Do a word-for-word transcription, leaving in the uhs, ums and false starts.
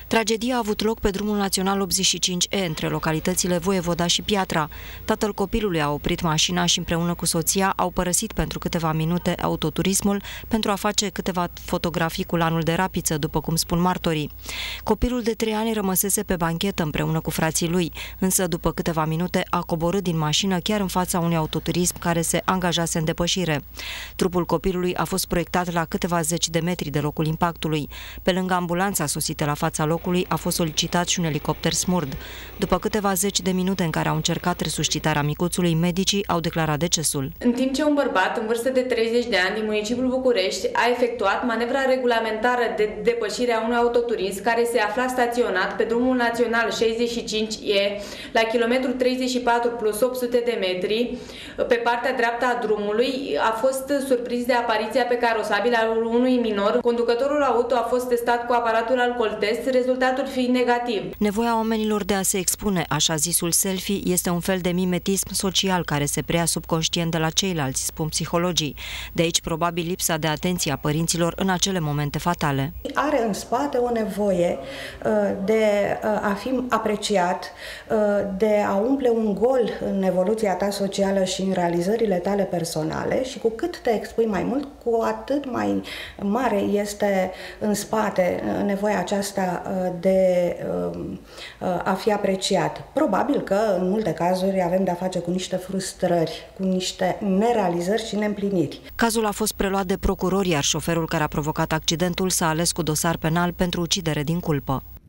Tragedia a avut loc pe drumul național optzeci și cinci E, între localitățile Voievoda și Piatra. Tatăl copilului a oprit mașina și împreună cu soția au părăsit pentru câteva minute autoturismul pentru a face câteva fotografii cu lanul de rapiță, după cum spun martorii. Copilul de trei ani rămăsese pe banchetă împreună cu frații lui, însă după câteva minute a coborât din mașină chiar în fața unui autoturism care se angajase în depășire. Trupul copilului a fost proiectat la câteva zeci de metri de locul impactului. Pe lângă ambulanța sosită la fața locului a fost solicitat și un elicopter smurd. După câteva zeci de minute în care au încercat resuscitarea micuțului, medicii au declarat decesul. În timp ce un bărbat în vârstă de treizeci de ani din municipiul București a efectuat manevra regulamentară de depășire a unui autoturism care se afla staționat pe drumul național șaizeci și cinci E la kilometrul treizeci și patru plus opt sute de metri, pe partea dreaptă a drumului, a fost surprins de apariția pe carosabil al unui minor. Conducătorul auto a fost testat cu aparatul alcool test, rezultatul fiind negativ. Nevoia oamenilor de a se expune, așa zisul selfie, este un fel de mimetism social care se preia subconștient de la ceilalți, spun psihologii. De aici probabil lipsa de atenție a părinților în acele momente fatale. Are în spate o nevoie de a fi apreciat, de a umple un gol în evoluția ta socială și în realizările tale personale, și cu cât te expui mai mult, cu atât mai mare este în spate nevoia aceasta de a fi apreciat. Probabil că în multe cazuri avem de a face cu niște frustrări, cu niște nerealizări și neîmpliniri. Cazul a fost preluat de procurori, iar șoferul care a provocat accidentul s-a ales cu dosar penal pentru ucidere din culpă.